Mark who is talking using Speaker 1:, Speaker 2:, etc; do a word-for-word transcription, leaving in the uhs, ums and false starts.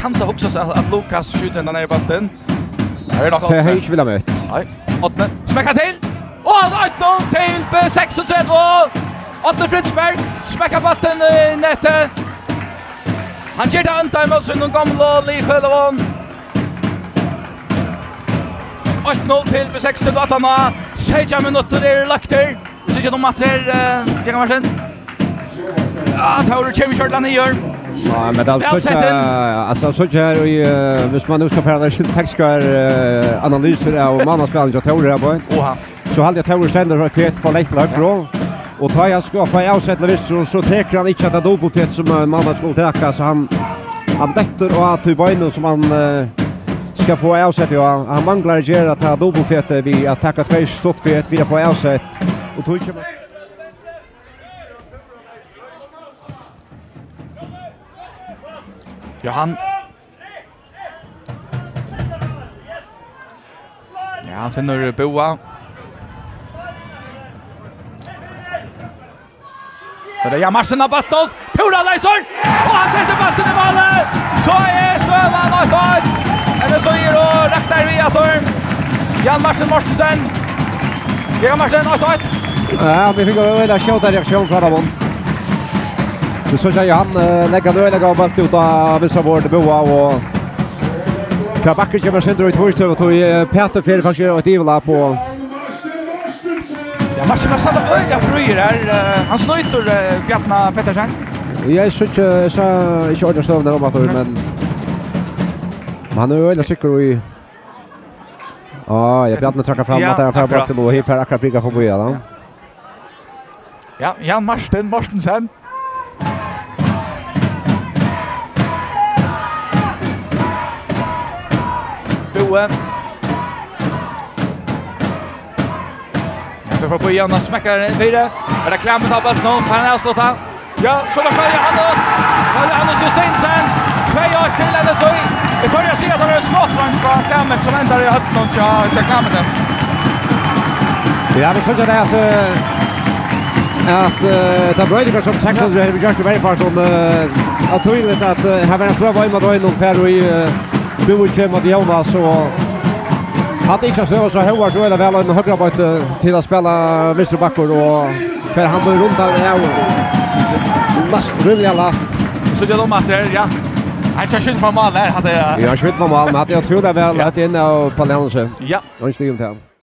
Speaker 1: kan det också att, att Lukas skjuter den ner i bollen. Här är nog
Speaker 2: Det har inte vill ha mött.
Speaker 1: Nej, Åtne smäcker till. Och ett noll till på trettiseks. Åtne Fritzberg smäcker bollen i nätet. Han ger det inte mot sin gamla Lifelevon. ett noll till på sextio att han har sex minuter där lagt där. Vi ser ju de matcher jag kan varsen. Ja, Tauro Chemishort ner.
Speaker 2: Ja, men alltså så alltså så här i hvis man nu ska föra en tekniska analyser av mannaspelaren jag Tauro på.
Speaker 1: Oha.
Speaker 2: Så hade jag Tauro sänder för kvitt för lätt lag bra. Och tar jag ska få avsätta visst så så täcker han inte att det dubbelfett som mamma skulle täcka så han han detter och att typ in som han ska få avsätta ja han manglar ju att ha dubbelfett vi attacka två stottfett vi på avsätt och tog inte
Speaker 1: Johan. Ja, han finner Boa. Så det är Jamarsen av Bastol. Pura Leisor. Och han sätter bollen i målet. Så är Stövan och ett. Eller så är det räknar vi att Jan Marsen Mortensen. Jan Marsen och ett.
Speaker 2: Ja, vi fick ju en skjuta reaktion från honom. Så så jag han lägger nu lägger bort ut av vissa vård Boa och Kabacke kommer sen ut först och tog Peter Fjell kanske ett ivla på.
Speaker 1: Ja, Marsen har satt öga fröjer här. Han snöjter Bjartna Pettersen.
Speaker 2: Jag så så så inte stå där om att men han är öle cykel i. Ja, jag Bjartna trackar fram att han får bort och helt akra pricka på Boa.
Speaker 1: Ja, Jan Marsten Mortensen. Boe. Jag får på igen och smäckar fyra. Är det klämmet av bollen nu? Kan han avsluta? Ja, så då följer Hannes. Följer Hannes Justinsen. två år till eller så. Jag tror jag ser att han har skott från klämmet som ändrar i hötten och kör klämmet.
Speaker 2: Ja, vi såg det att att det blir som sagt att vi gör det väldigt part om att tydligt att här var en slå var med då inom Per och i Boe mot Jonas så hade inte så så hårt så är det väl en högra bort till att spela vänsterbackor och för han går runt där ja mest rulla
Speaker 1: så det de matcher ja han ska skjuta på mål där hade
Speaker 2: jag skjuter på mål men jag tror det väl att inne på Lense
Speaker 1: ja
Speaker 2: och stigen till